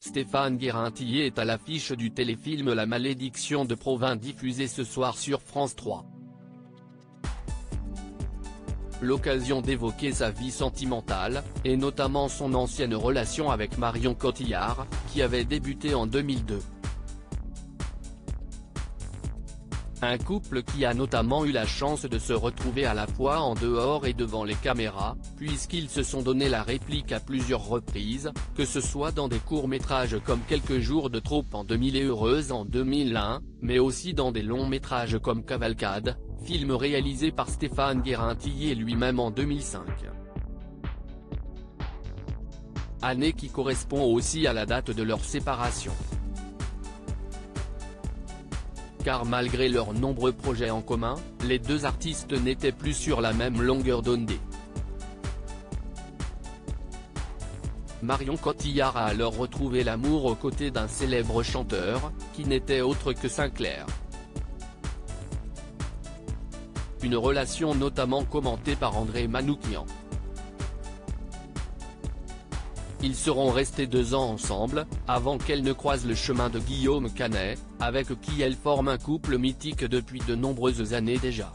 Stéphane Guérin-Tillier est à l'affiche du téléfilm La Malédiction de Provins diffusé ce soir sur France 3. L'occasion d'évoquer sa vie sentimentale, et notamment son ancienne relation avec Marion Cotillard, qui avait débuté en 2002. Un couple qui a notamment eu la chance de se retrouver à la fois en dehors et devant les caméras, puisqu'ils se sont donné la réplique à plusieurs reprises, que ce soit dans des courts-métrages comme Quelques jours de trop en 2000 et Heureuse en 2001, mais aussi dans des longs-métrages comme Cavalcade, film réalisé par Stéphane Guérin-Tillier lui-même en 2005. Année qui correspond aussi à la date de leur séparation. Car malgré leurs nombreux projets en commun, les deux artistes n'étaient plus sur la même longueur d'onde. Marion Cotillard a alors retrouvé l'amour aux côtés d'un célèbre chanteur, qui n'était autre que Sinclair. Une relation notamment commentée par André Manoukian. Ils seront restés 2 ans ensemble, avant qu'elle ne croise le chemin de Guillaume Canet, avec qui elle forme un couple mythique depuis de nombreuses années déjà.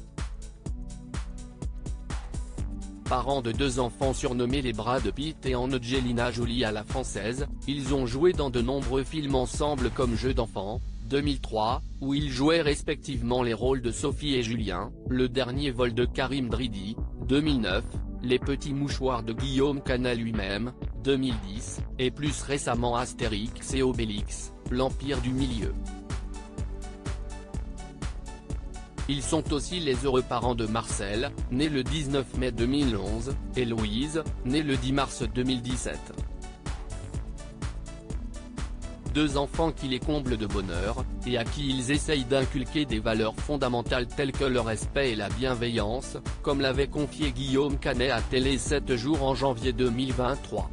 Parents de 2 enfants surnommés les Brad Pitt et Angelina Jolie à la française, ils ont joué dans de nombreux films ensemble comme Jeux d'enfants, 2003, où ils jouaient respectivement les rôles de Sophie et Julien, Le dernier vol de Karim Dridi, 2009, Les petits mouchoirs de Guillaume Canet lui-même, 2010, et plus récemment Astérix et Obélix, l'Empire du Milieu. Ils sont aussi les heureux parents de Marcel, né le 19 mai 2011, et Louise, née le 10 mars 2017. 2 enfants qui les comblent de bonheur, et à qui ils essayent d'inculquer des valeurs fondamentales telles que le respect et la bienveillance, comme l'avait confié Guillaume Canet à Télé 7 jours en janvier 2023.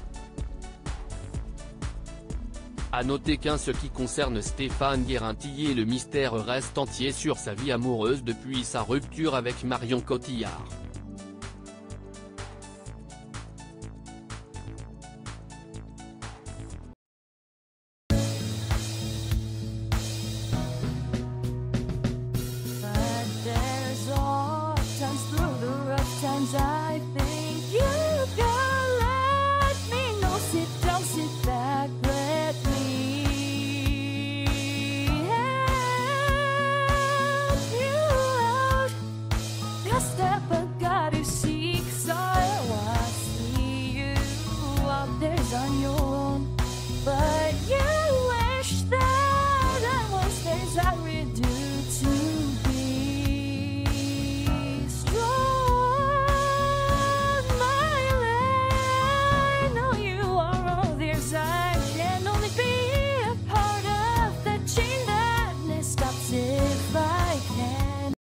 À noter qu'en ce qui concerne Stéphane Guérin-Tillier, le mystère reste entier sur sa vie amoureuse depuis sa rupture avec Marion Cotillard. I think you can let me know. Sit down, sit back, let me help you out. The step I gotta seek, so I see you out there's on your